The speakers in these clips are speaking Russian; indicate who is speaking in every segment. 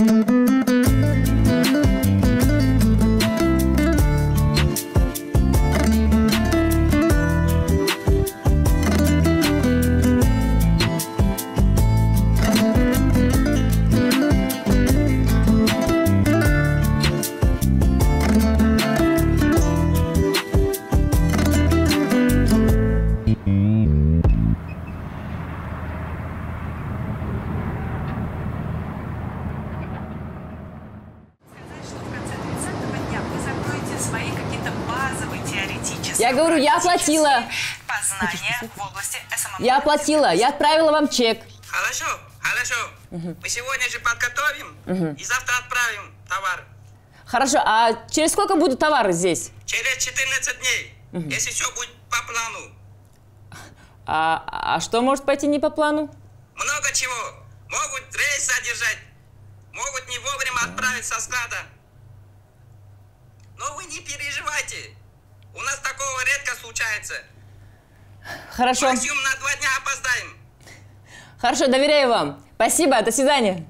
Speaker 1: Я говорю, я оплатила.
Speaker 2: Познания в области СММ.
Speaker 1: Я оплатила, я отправила вам чек.
Speaker 2: Хорошо, хорошо. Мы сегодня же подготовим и завтра отправим товар.
Speaker 1: Хорошо, а через сколько будут товары здесь?
Speaker 2: Через 14 дней, если все будет по плану.
Speaker 1: А что может пойти не по плану?
Speaker 2: Много чего. Могут рейс задержать, могут не вовремя отправить со склада. Но вы не переживайте. У нас такого редко случается.
Speaker 1: Хорошо.
Speaker 2: Максимум на 2 дня опоздаем.
Speaker 1: Хорошо, доверяю вам. Спасибо, до свидания.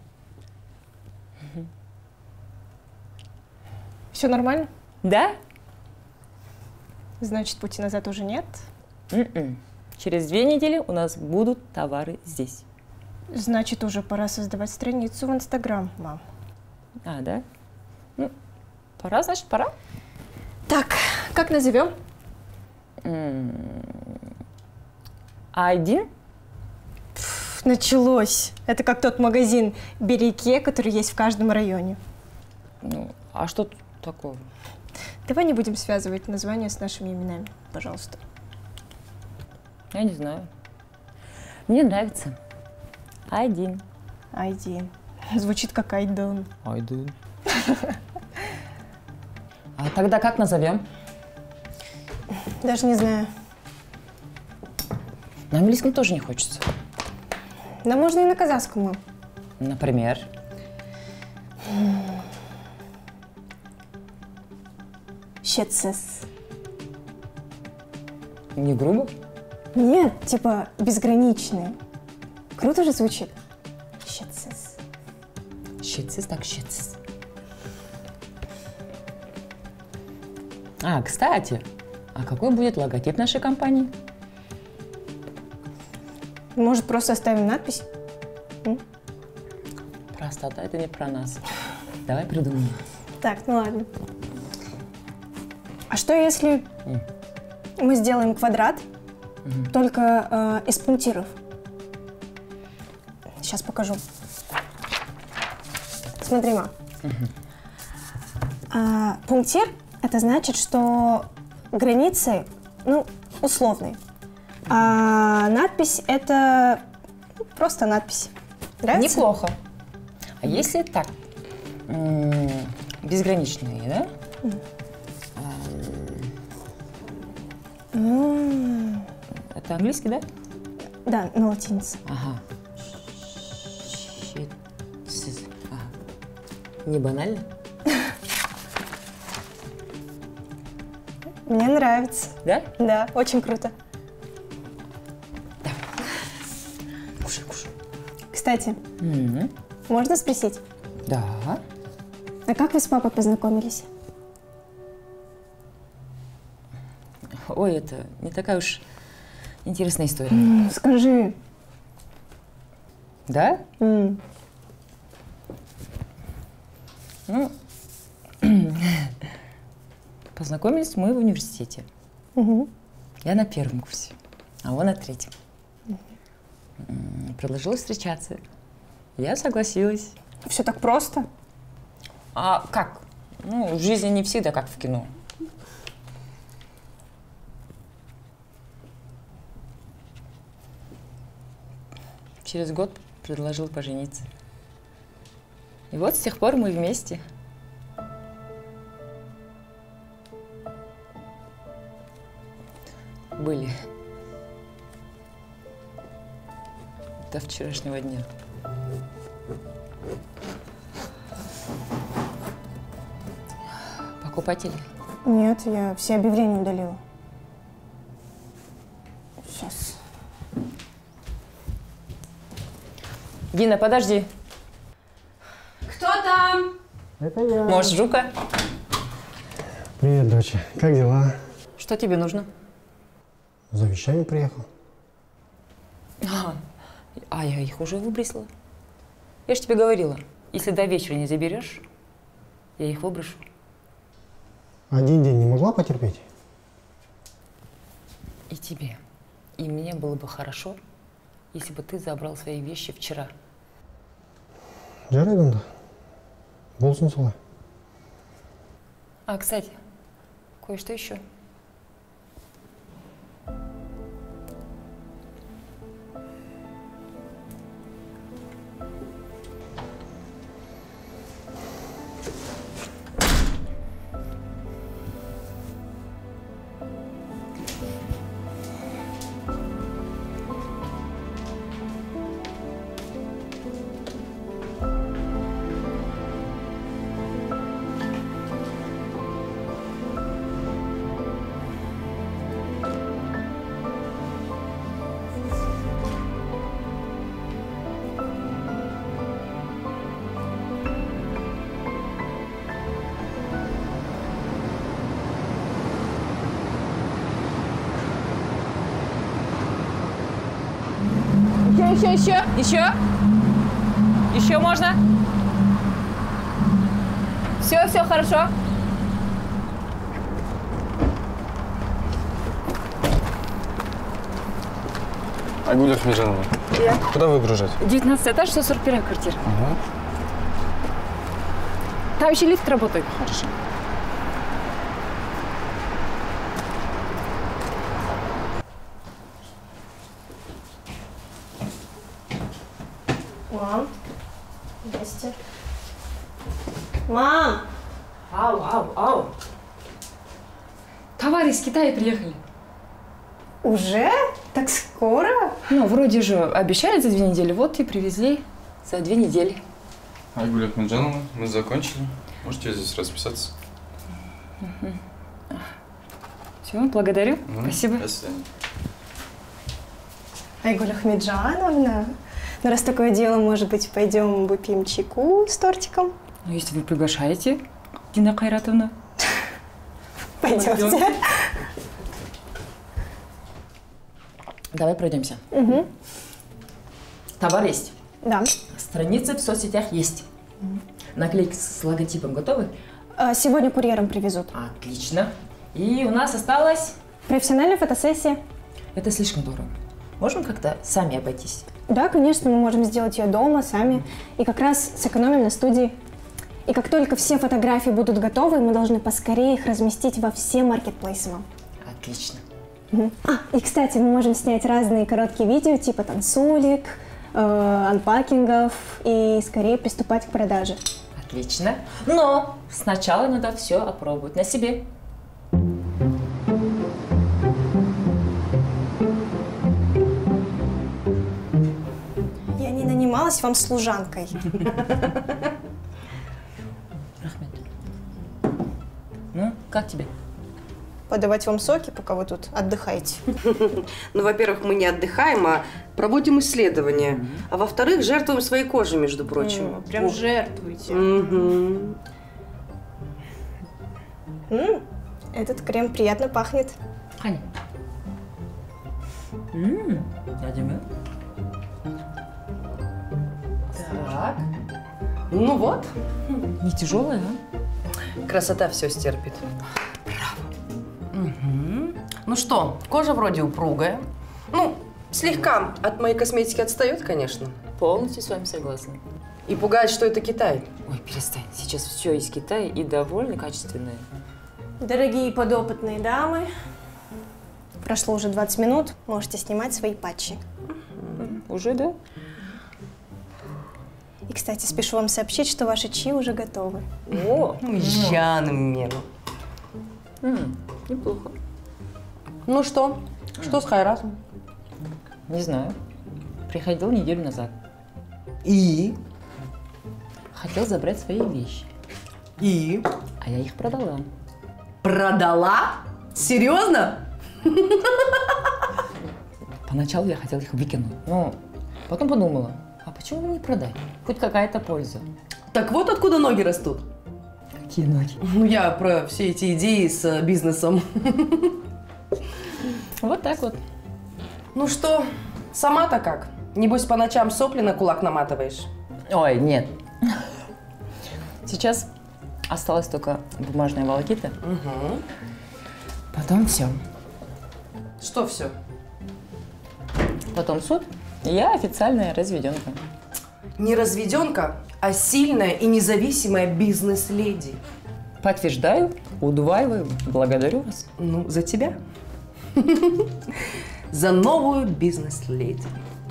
Speaker 3: Все нормально?
Speaker 1: Да?
Speaker 3: Значит, пути назад уже нет?
Speaker 1: Через 2 недели у нас будут товары здесь.
Speaker 3: Значит, уже пора создавать страницу в Инстаграм, мам.
Speaker 1: А, да? Ну, пора, значит, пора.
Speaker 3: Так, как назовем?
Speaker 1: А1?
Speaker 3: Началось. Это как тот магазин Береке, который есть в каждом районе.
Speaker 1: Ну, а что тут такого?
Speaker 3: Давай не будем связывать названия с нашими именами, пожалуйста.
Speaker 1: Я не знаю. Мне нравится. А1.
Speaker 3: Айдин. Звучит как Айдон.
Speaker 1: А1. А тогда как назовем?
Speaker 3: Даже не знаю.
Speaker 1: На английском тоже не хочется.
Speaker 3: Да можно и на казахском, мам.
Speaker 1: Например?
Speaker 3: Щетсес.
Speaker 1: Не грубо?
Speaker 3: Нет, типа безграничный. Круто же звучит. Щетсес.
Speaker 1: Щетсис, так щетсис. А, кстати, а какой будет логотип нашей компании?
Speaker 3: Может, просто оставим надпись?
Speaker 1: Простота — это не про нас. Давай придумаем.
Speaker 3: Так, ну ладно. А что если мы сделаем квадрат, только из пунктиров? Сейчас покажу. Смотри, ма. Пунктир — это значит, что границы, ну, условные. А надпись — это просто надпись. Нравится?
Speaker 1: Неплохо. А если так, безграничные, да? Это английский, да?
Speaker 3: Да, на латинице.
Speaker 1: Ага. Ага. Не банально?
Speaker 3: Мне нравится.
Speaker 1: Да?
Speaker 3: Да, очень круто.
Speaker 1: Да. Кушай, кушай.
Speaker 3: Кстати, можно спросить?
Speaker 1: Да.
Speaker 3: А как вы с папой познакомились?
Speaker 1: Ой, это не такая уж интересная история.
Speaker 3: Скажи.
Speaker 1: Да? Ну, познакомились мы в университете. Я на 1-м курсе, а он на 3-м. Предложил встречаться. Я согласилась.
Speaker 3: Все так просто?
Speaker 1: А как? Ну, в жизни не всегда как в кино. Через год предложил пожениться. И вот с тех пор мы вместе. Были. До вчерашнего дня. Покупатели?
Speaker 3: Нет, я все объявления удалила. Сейчас.
Speaker 1: Дина, подожди.
Speaker 4: Кто там? Это я.
Speaker 1: Может, Жука?
Speaker 4: Привет, доча. Как дела?
Speaker 1: Что тебе нужно?
Speaker 4: За вещами приехал.
Speaker 1: А я их уже выбросила. Я же тебе говорила, если до вечера не заберешь, я их выброшу.
Speaker 4: Один день не могла потерпеть?
Speaker 1: И тебе, и мне было бы хорошо, если бы ты забрал свои вещи вчера.
Speaker 4: Жарайды онда. Болсын солай.
Speaker 1: А, кстати, кое-что еще. Еще можно? Все хорошо.
Speaker 5: Айгуль Ахмеджанова. Куда выгружать?
Speaker 1: 19 этаж, 141 квартира.
Speaker 5: Ага.
Speaker 1: Там еще лифт работает.
Speaker 5: Хорошо.
Speaker 3: Мам, здрасте. Мам!
Speaker 1: Ау. Товары из Китая приехали.
Speaker 3: Уже? Так скоро?
Speaker 1: Ну, вроде же обещали за 2 недели, вот и привезли за 2 недели.
Speaker 5: Айгуль Ахмеджанова, мы закончили. Можете здесь расписаться?
Speaker 1: Все, благодарю. Спасибо.
Speaker 5: До свидания.
Speaker 3: Айгуль Ахмеджановна, ну раз такое дело, может быть, пойдем выпьем чайку с тортиком?
Speaker 1: Ну, если вы приглашаете, Дина Кайратовна.
Speaker 3: Пойдемте.
Speaker 1: Давай пройдемся.
Speaker 3: Угу.
Speaker 1: Товар есть.
Speaker 3: Да.
Speaker 1: Страницы в соцсетях есть. Наклейки с логотипом готовы?
Speaker 3: Сегодня курьером привезут.
Speaker 1: Отлично. И у нас осталось...
Speaker 3: Профессиональная фотосессия.
Speaker 1: Это слишком дорого. Можем как-то сами обойтись?
Speaker 3: Да, конечно, мы можем сделать ее дома, сами. И как раз сэкономим на студии. И как только все фотографии будут готовы, мы должны поскорее их разместить во все маркетплейсы.
Speaker 1: Отлично.
Speaker 3: И, кстати, мы можем снять разные короткие видео, типа танцулик, анпакингов, и скорее приступать к продаже.
Speaker 1: Отлично. Но сначала надо все опробовать на себе.
Speaker 3: Я не нанималась вам служанкой.
Speaker 1: Ну, как тебе?
Speaker 3: Подавать вам соки, пока вы тут отдыхаете.
Speaker 6: Ну, во-первых, мы не отдыхаем, а проводим исследования. А во-вторых, жертвуем своей кожей, между прочим.
Speaker 3: Прям жертвуете. Этот крем приятно пахнет.
Speaker 1: Ханя. Дядя. Так.
Speaker 6: Ну вот.
Speaker 1: Не тяжелая, а?
Speaker 6: Красота все стерпит. Ну что, кожа вроде упругая. Ну, слегка от моей косметики отстает, конечно.
Speaker 1: Полностью с вами согласна.
Speaker 6: И пугает, что это Китай.
Speaker 1: Ой, перестань. Сейчас все из Китая и довольно качественное.
Speaker 3: Дорогие подопытные дамы, прошло уже 20 минут, можете снимать свои патчи.
Speaker 1: Уже, да?
Speaker 3: И, кстати, спешу вам сообщить, что ваши чаи уже готовы.
Speaker 1: О,
Speaker 6: Жанна.
Speaker 1: неплохо.
Speaker 6: Ну что? Что с Хайратом?
Speaker 1: Не знаю. Приходил неделю назад.
Speaker 6: И?
Speaker 1: Хотел забрать свои вещи.
Speaker 6: И?
Speaker 1: А я их продала.
Speaker 6: Продала? Серьезно?
Speaker 1: Поначалу я хотела их выкинуть, но потом подумала, а почему бы не продать? Хоть какая-то польза.
Speaker 6: Так вот откуда ноги растут.
Speaker 1: закинуть.
Speaker 6: Ну, я про все эти идеи с бизнесом.
Speaker 1: Вот так вот.
Speaker 6: Ну что, сама-то как? Небось, по ночам сопли на кулак наматываешь?
Speaker 1: Ой, нет. Сейчас осталась только бумажная волокита.
Speaker 6: Угу.
Speaker 1: Потом все.
Speaker 6: Что все?
Speaker 1: Потом суд. Я официальная разведенка.
Speaker 6: Не разведенка, а сильная и независимая бизнес-леди.
Speaker 1: Подтверждаю, удваиваю, благодарю вас.
Speaker 6: Ну, за тебя. За новую бизнес-леди.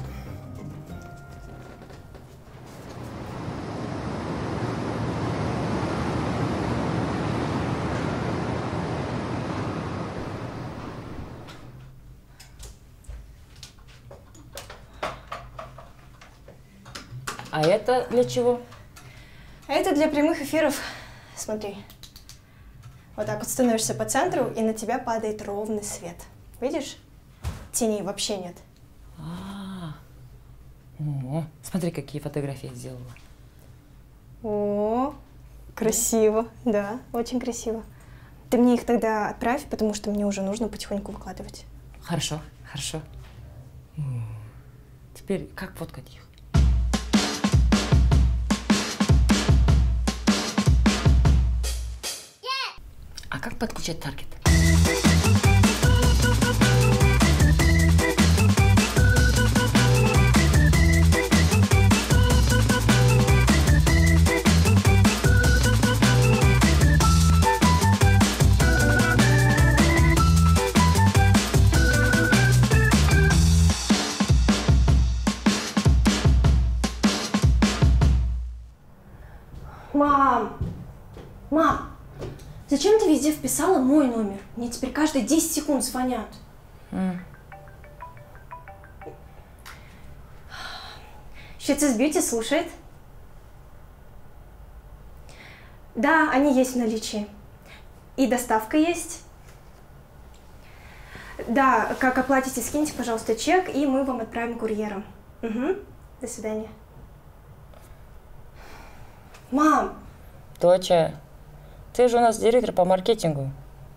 Speaker 1: А это для чего?
Speaker 3: А это для прямых эфиров. Смотри. Вот так вот становишься по центру, и на тебя падает ровный свет. Видишь? Теней вообще нет.
Speaker 1: О, смотри, какие фотографии я сделала.
Speaker 3: О, красиво. Да, очень красиво. Ты мне их тогда отправь, потому что мне уже нужно потихоньку выкладывать.
Speaker 1: Хорошо, хорошо. Теперь как фоткать их? А как подключать таргет?
Speaker 3: Мам, зачем ты везде вписала мой номер? Мне теперь каждые 10 секунд звонят. Щец Бьюти слушает. Да, они есть в наличии. И доставка есть. Да, как оплатите, скиньте, пожалуйста, чек, и мы вам отправим курьером. Угу. До свидания. Мам!
Speaker 1: Доча, ты же у нас директор по маркетингу.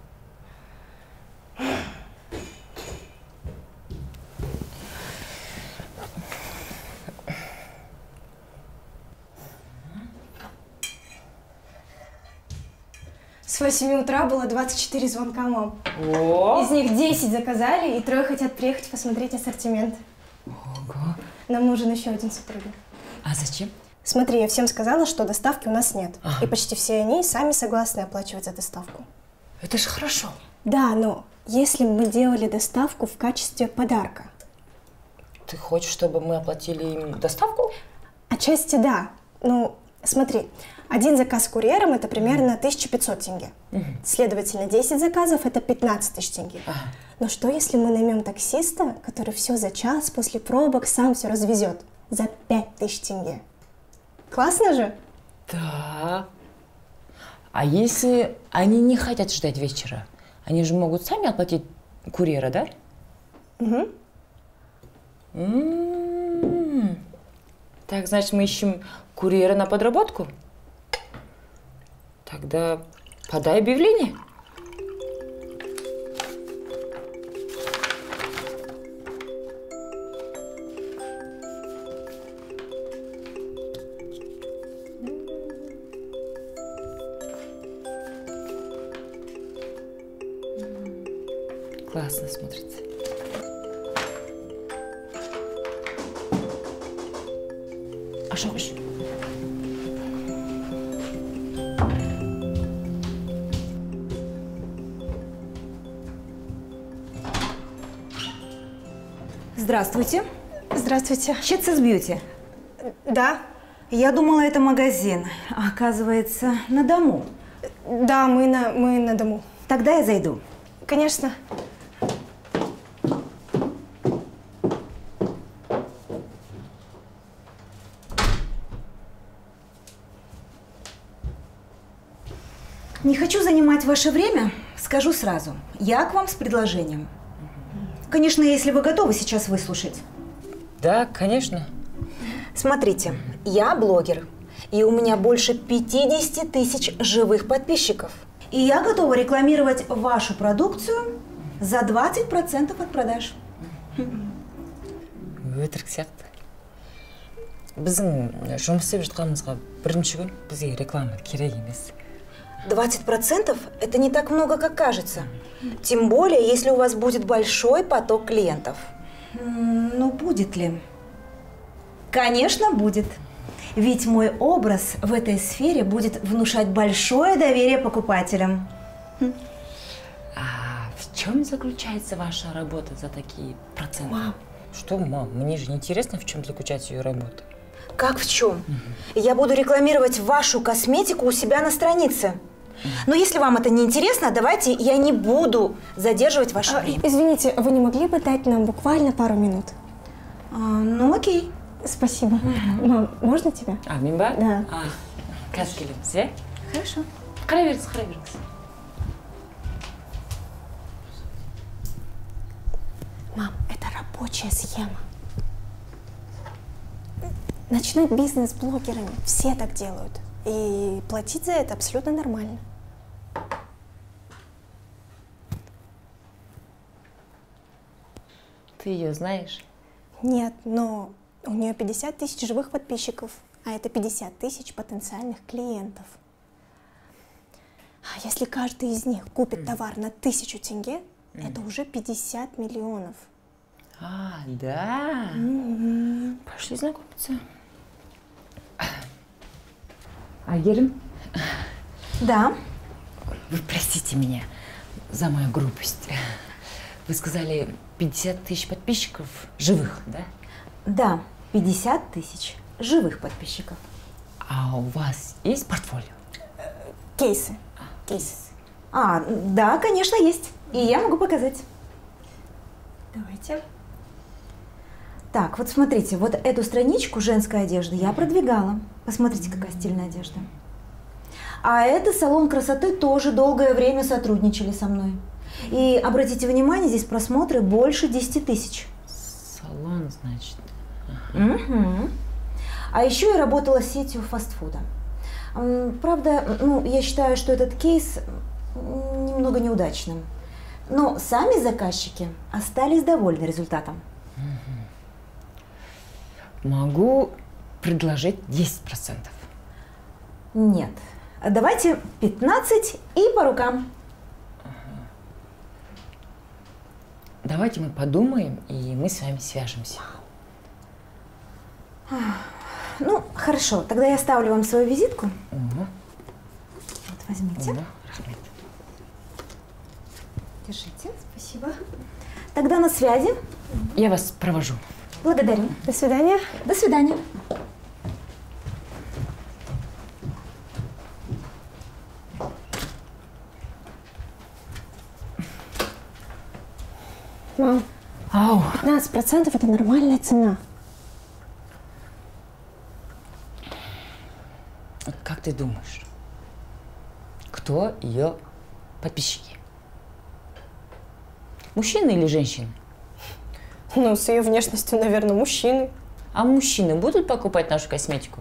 Speaker 3: С 8 утра было 24 звонка, мам.
Speaker 1: О!
Speaker 3: Из них 10 заказали, и 3 хотят приехать посмотреть ассортимент.
Speaker 1: Ого.
Speaker 3: Нам нужен еще один сотрудник.
Speaker 1: А зачем?
Speaker 3: Смотри, я всем сказала, что доставки у нас нет.
Speaker 1: Ага.
Speaker 3: И почти все они сами согласны оплачивать за доставку.
Speaker 1: Это же хорошо.
Speaker 3: Да, но если мы делали доставку в качестве подарка.
Speaker 1: Ты хочешь, чтобы мы оплатили им доставку?
Speaker 3: Отчасти да. Ну, смотри, один заказ курьером – это примерно 1500 тенге. Следовательно, 10 заказов – это 15 тысяч тенге.
Speaker 1: Ага.
Speaker 3: Но что, если мы наймем таксиста, который все за час после пробок сам все развезет за 5000 тенге? Классно же?
Speaker 1: Да. А если они не хотят ждать вечера? Они же могут сами оплатить курьера, да?
Speaker 3: Угу.
Speaker 1: Так, значит, мы ищем курьера на подработку? Тогда подай объявление. Классно смотрится. А что хочешь?
Speaker 7: Здравствуйте.
Speaker 3: Здравствуйте.
Speaker 7: Щец Бьюти.
Speaker 3: Да?
Speaker 7: Я думала, это магазин. А оказывается, на дому.
Speaker 3: Да, мы на дому.
Speaker 7: Тогда я зайду.
Speaker 3: Конечно.
Speaker 7: Не хочу занимать ваше время, скажу сразу. Я к вам с предложением. Конечно, если вы готовы сейчас выслушать.
Speaker 1: Да, конечно.
Speaker 7: Смотрите, я блогер. И у меня больше 50 тысяч живых подписчиков. И я готова рекламировать вашу продукцию за 20% от продаж.
Speaker 1: Өтірік сияқты. Біздің жұмыс істеп жатқанымызға бірінші күн бізге реклама керек емес.
Speaker 7: 20% – это не так много, как кажется. Тем более, если у вас будет большой поток клиентов. Ну, будет ли? Конечно, будет. Ведь мой образ в этой сфере будет внушать большое доверие покупателям.
Speaker 1: А в чем заключается ваша работа за такие проценты? Мам. Что, мам? Мне же интересно, в чем заключается ее работа.
Speaker 7: Как в чем? Я буду рекламировать вашу косметику у себя на странице. Но если вам это не интересно, давайте я не буду задерживать ваше время.
Speaker 3: Извините, вы не могли бы дать нам буквально пару минут?
Speaker 7: Ну, окей.
Speaker 3: Спасибо. Мам, можно тебя?
Speaker 1: Мимба?
Speaker 3: Да.
Speaker 1: Қазір келеміз, иә?
Speaker 7: Хорошо.
Speaker 1: Қарай беріңіз.
Speaker 3: Мам, это рабочая схема. Ночной бизнес с блогерами. Все так делают. И платить за это абсолютно нормально.
Speaker 1: Ты ее знаешь?
Speaker 3: Нет, но у нее 50 тысяч живых подписчиков, а это 50 тысяч потенциальных клиентов. А если каждый из них купит товар на 1000 тенге, это уже 50 миллионов.
Speaker 1: Да. Пошли знакомиться. Айгерім?
Speaker 7: Да.
Speaker 1: Вы простите меня за мою грубость. Вы сказали 50 тысяч подписчиков живых, да?
Speaker 7: Да, 50 тысяч живых подписчиков.
Speaker 1: А у вас есть портфолио?
Speaker 3: Кейсы. Кейсы.
Speaker 7: Да, конечно, есть. И я могу показать.
Speaker 3: Давайте.
Speaker 7: Так, вот смотрите, вот эту страничку женской одежды я продвигала. Посмотрите, какая стильная одежда. А это салон красоты тоже долгое время сотрудничали со мной. И обратите внимание, здесь просмотры больше 10 тысяч.
Speaker 1: Салон, значит.
Speaker 7: Угу. А еще я работала с сетью фастфуда. Правда, я считаю, что этот кейс немного неудачным. Но сами заказчики остались довольны результатом.
Speaker 1: Могу предложить 10%.
Speaker 7: Нет. Давайте 15 и по рукам.
Speaker 1: Давайте мы подумаем, и мы с вами свяжемся.
Speaker 7: Ну, хорошо. Тогда я оставлю вам свою визитку.
Speaker 1: Угу.
Speaker 7: Вот, возьмите.
Speaker 1: Угу. Рахмет.
Speaker 7: Держите. Спасибо. Тогда на связи.
Speaker 1: Я вас провожу.
Speaker 7: Благодарю.
Speaker 3: До свидания.
Speaker 7: До свидания.
Speaker 3: Мам, 15% это нормальная цена.
Speaker 1: Как ты думаешь, кто ее подписчики? Мужчины или женщины?
Speaker 3: Ну, с ее внешностью, наверное, мужчины.
Speaker 1: А мужчины будут покупать нашу косметику?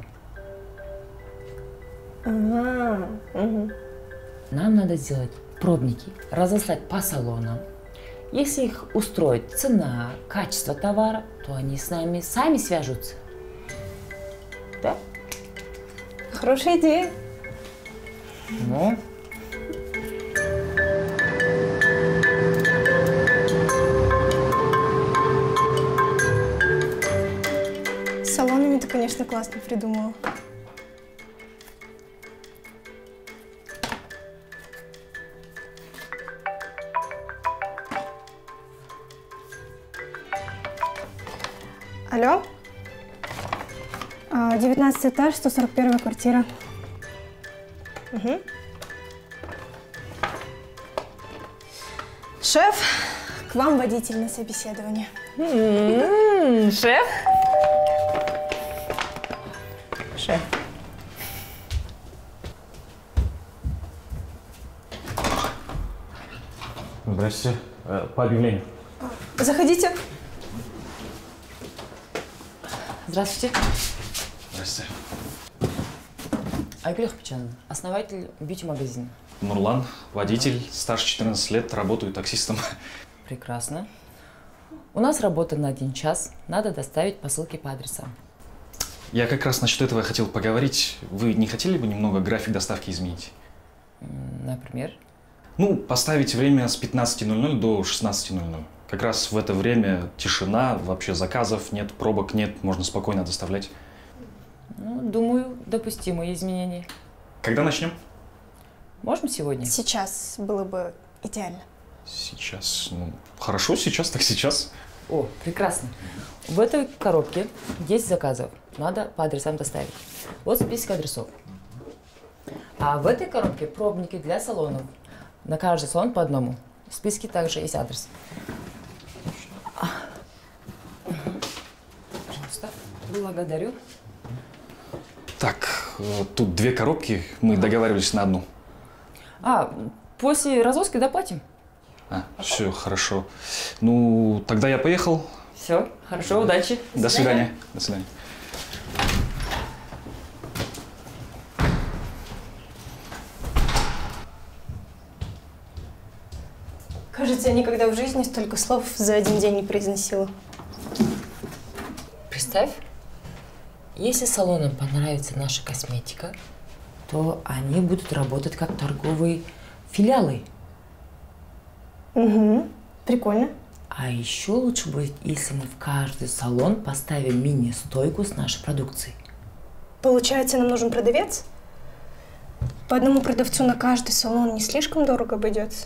Speaker 3: Угу.
Speaker 1: Нам надо сделать пробники, разослать по салонам. Если их устроит цена, качество товара, то они с нами сами свяжутся. Да?
Speaker 3: Хорошая идея.
Speaker 1: Ну?
Speaker 3: С салонами ты, конечно, классно придумала. Алло? 19 этаж, 141 квартира. Угу. Шеф, к вам водитель на собеседование.
Speaker 1: Шеф? Шеф.
Speaker 8: Здрасте. По объявлению.
Speaker 3: Заходите.
Speaker 1: Здравствуйте.
Speaker 8: Здрасте.
Speaker 1: Айгуль Ахмеджановна, основатель бьюти-магазина.
Speaker 8: Нурлан, водитель, старше 14 лет, работаю таксистом.
Speaker 1: Прекрасно. У нас работа на 1 час. Надо доставить посылки по адресам.
Speaker 8: Я как раз насчет этого хотел поговорить. Вы не хотели бы немного график доставки изменить?
Speaker 1: Например?
Speaker 8: Ну, поставить время с 15:00 до 16:00. Как раз в это время тишина, вообще заказов нет, пробок нет, можно спокойно доставлять.
Speaker 1: Ну, думаю, допустимые изменения.
Speaker 8: Когда начнем?
Speaker 1: Можем сегодня?
Speaker 3: Сейчас было бы идеально.
Speaker 8: Сейчас. Ну, хорошо, сейчас так сейчас.
Speaker 1: О, прекрасно. В этой коробке 10 заказов. Надо по адресам доставить. Вот список адресов. А в этой коробке пробники для салонов. На каждый салон по одному. В списке также есть адрес. Пожалуйста. Благодарю.
Speaker 8: Так, тут 2 коробки, мы договаривались на одну.
Speaker 1: После развозки доплатим.
Speaker 8: Все, хорошо. Ну, тогда я поехал.
Speaker 1: Все, хорошо, удачи.
Speaker 8: До свидания. До свидания.
Speaker 3: Кажется, я никогда в жизни столько слов за один день не произносила.
Speaker 1: Представь, если салонам понравится наша косметика, то они будут работать как торговые филиалы.
Speaker 3: Угу, прикольно.
Speaker 1: А еще лучше будет, если мы в каждый салон поставим мини-стойку с нашей продукцией.
Speaker 3: Получается, нам нужен продавец? По одному продавцу на каждый салон не слишком дорого обойдется?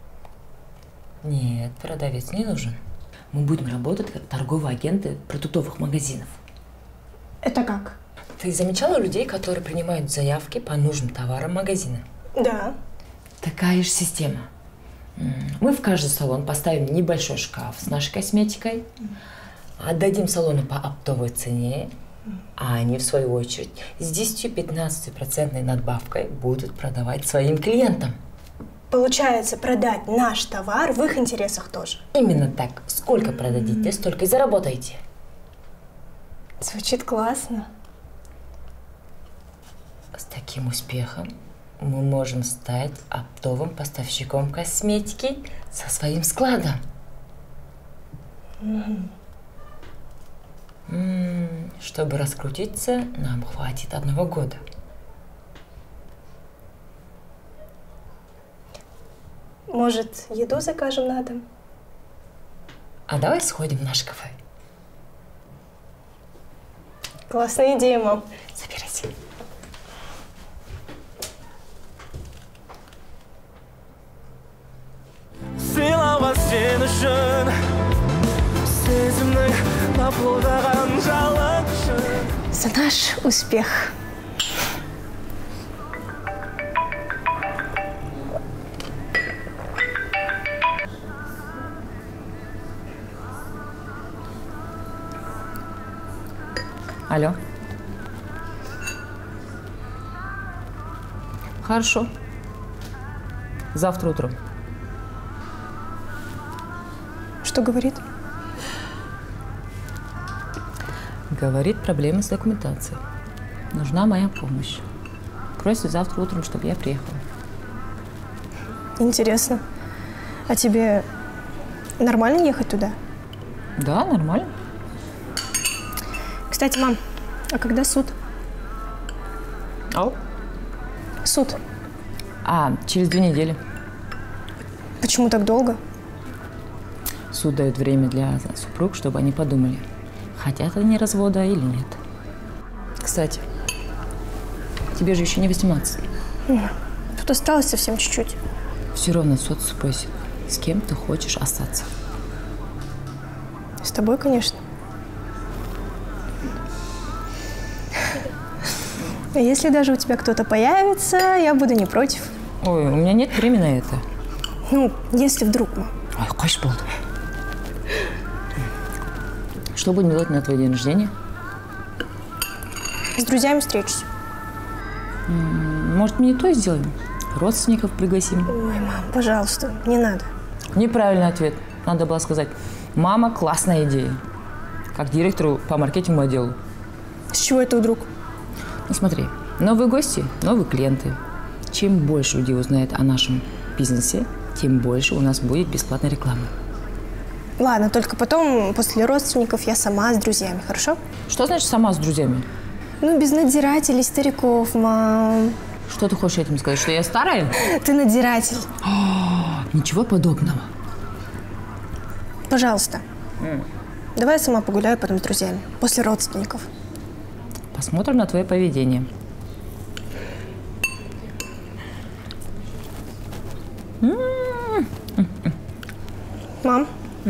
Speaker 1: Нет, продавец не нужен. Мы будем работать как торговые агенты продуктовых магазинов.
Speaker 3: Это как?
Speaker 1: Ты замечала людей, которые принимают заявки по нужным товарам магазина?
Speaker 3: Да.
Speaker 1: Такая же система. Мы в каждый салон поставим небольшой шкаф с нашей косметикой, отдадим салону по оптовой цене, а они, в свою очередь, с 10-15% надбавкой будут продавать своим клиентам.
Speaker 3: Получается, продать наш товар в их интересах тоже.
Speaker 1: Именно так. Сколько продадите, столько и заработаете.
Speaker 3: Звучит классно.
Speaker 1: С таким успехом мы можем стать оптовым поставщиком косметики со своим складом. Чтобы раскрутиться, нам хватит 1 года.
Speaker 3: Может, еду закажем на дом?
Speaker 1: А давай сходим в наше кафе.
Speaker 3: Классная идея, мам.
Speaker 1: Собирайся.
Speaker 3: За наш успех.
Speaker 1: Алло. Хорошо. Завтра утром.
Speaker 3: Что говорит?
Speaker 1: Говорит, проблемы с документацией. Нужна моя помощь. Просит завтра утром, чтобы я приехала.
Speaker 3: Интересно. А тебе нормально ехать туда?
Speaker 1: Да, нормально.
Speaker 3: Кстати, мам, а когда суд?
Speaker 1: Ау?
Speaker 3: Суд.
Speaker 1: Через 2 недели.
Speaker 3: Почему так долго?
Speaker 1: Суд дает время для супруг, чтобы они подумали, хотят они развода или нет. Кстати, тебе же еще не 18.
Speaker 3: Тут осталось совсем чуть-чуть.
Speaker 1: Все равно суд спросит, с кем ты хочешь остаться.
Speaker 3: С тобой, конечно. А если даже у тебя кто-то появится, я буду не против.
Speaker 1: Ой, у меня нет времени на это.
Speaker 3: Ну, если вдруг, мам.
Speaker 1: Ой, хочешь буду. Что будем делать на твой день рождения?
Speaker 3: С друзьями встречусь.
Speaker 1: Может, мне то сделаем? Родственников пригласим?
Speaker 3: Ой, мам, пожалуйста, не надо.
Speaker 1: Неправильный ответ. Надо было сказать, мама, классная идея. Как директору по маркетинговому отделу.
Speaker 3: С чего это вдруг?
Speaker 1: Ну смотри, Новые гости, новые клиенты. Чем больше людей узнает о нашем бизнесе, тем больше у нас будет бесплатной рекламы.
Speaker 3: Ладно, только потом, после родственников, я сама с друзьями, хорошо?
Speaker 1: Что значит сама с друзьями?
Speaker 3: Ну, без надзирателей, стариков, мам.
Speaker 1: Что ты хочешь этим сказать, что я старая?
Speaker 3: Ты надзиратель.
Speaker 1: Ничего подобного.
Speaker 3: Пожалуйста. Давай я сама погуляю потом с друзьями, после родственников.
Speaker 1: Посмотрим на твое поведение.
Speaker 3: Мам?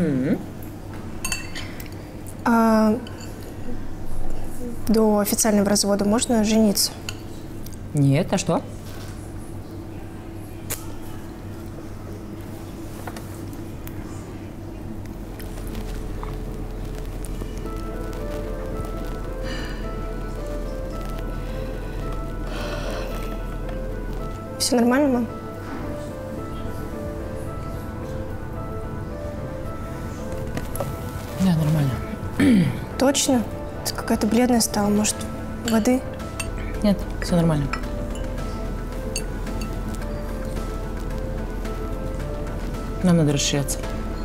Speaker 3: А до официального развода можно жениться?
Speaker 1: Нет, а что?
Speaker 3: Все нормально, мам?
Speaker 1: Да, нормально.
Speaker 3: Точно? Ты какая-то бледная стала. Может, воды?
Speaker 1: Нет, все нормально. Нам надо расширяться.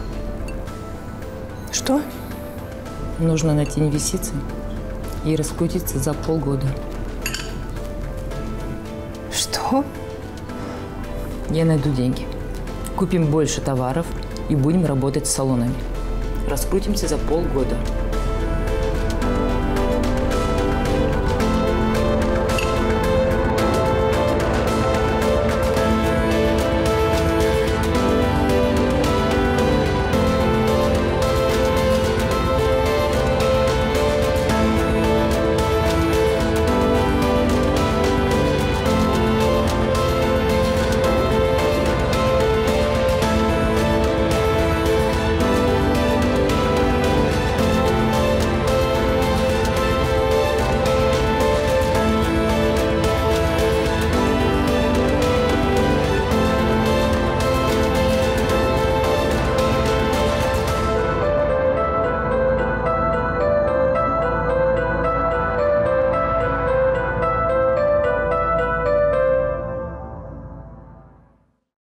Speaker 3: Что?
Speaker 1: Нужно найти инвестиции и раскрутиться за полгода.
Speaker 3: Что?
Speaker 1: Я найду деньги. Купим больше товаров и будем работать с салонами. Раскрутимся за полгода.